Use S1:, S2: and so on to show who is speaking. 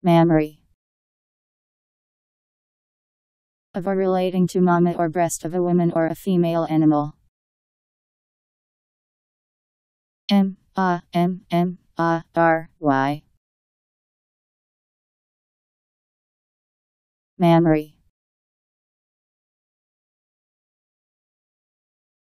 S1: Mammary. Of or relating to mama or breast of a woman or a female animal. Mammary.